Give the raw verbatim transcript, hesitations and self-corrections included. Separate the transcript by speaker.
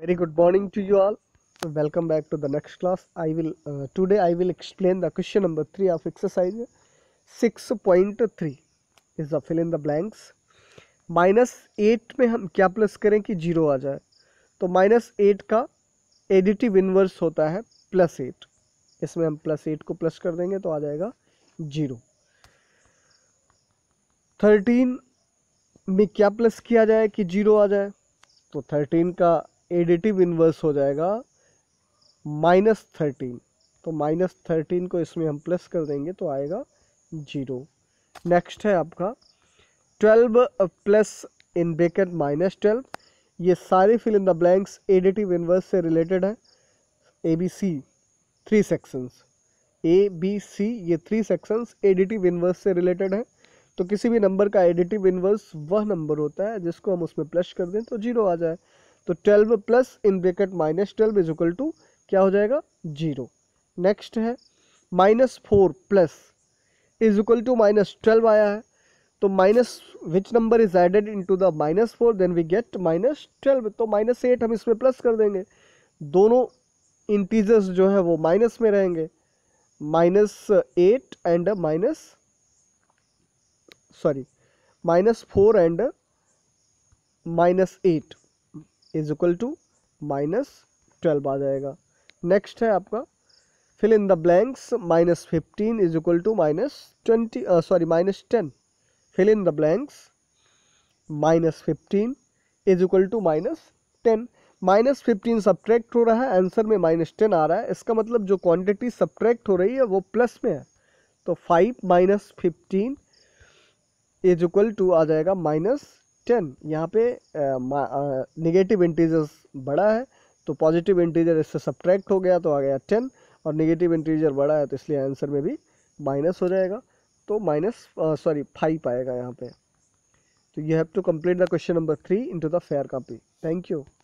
Speaker 1: Very good morning to you all. Welcome back to the next class. I will uh, today I will explain the question number three of exercise six point three is the fill in the blanks. Minus eight में हम क्या plus करें कि zero आ जाए, तो minus eight का additive inverse होता है प्लस एट. इसमें हम प्लस एट को प्लस कर देंगे तो आ जाएगा जीरो. थर्टीन में क्या प्लस किया जाए कि जीरो आ जाए, तो थर्टीन का एडिटिव इनवर्स हो जाएगा माइनस थर्टीन. तो माइनस थर्टीन को इसमें हम प्लस कर देंगे तो आएगा जीरो. नेक्स्ट है आपका twelve plus in bracket minus twelve. ये सारे fill in the blanks additive inverse से रिलेटेड है. A B C three sections, A B C ये थ्री सेक्शंस एडिटिव इनवर्स से रिलेटेड है. तो किसी भी नंबर का एडिटिव इनवर्स वह नंबर होता है जिसको हम उसमें प्लस कर दें तो जीरो आ जाए. तो twelve plus in bracket minus twelve is equal to क्या हो जाएगा जीरो. नेक्स्ट है minus four plus is equal to minus twelve आया है, तो minus which number is added into the minus four then we get minus twelve. तो minus eight हम इसमें प्लस कर देंगे, दोनों इंटीजर्स जो है वो माइनस में रहेंगे. Minus eight and minus sorry minus four and minus eight is equal to minus twelve आ जाएगा. नेक्स्ट है आपका fill in the blanks. Minus fifteen is equal to minus twenty sorry minus ten. Fill in the blanks minus fifteen is equal to minus ten. Minus fifteen subtract हो रहा है, answer में minus ten आ रहा है. इसका मतलब जो quantity subtract हो रही है वो प्लस में है. तो five minus fifteen is equal to आ जाएगा माइनस टेन. यहाँ पे नेगेटिव इंटीजर्स बड़ा है तो पॉजिटिव इंटीजर इससे सब्ट्रैक्ट हो गया तो आ गया टेन, और नेगेटिव इंटीजर बड़ा है तो इसलिए आंसर में भी माइनस हो जाएगा. तो माइनस सॉरी फाइव आएगा यहाँ पे. तो you have to complete the question number three into the fair copy. Thank you.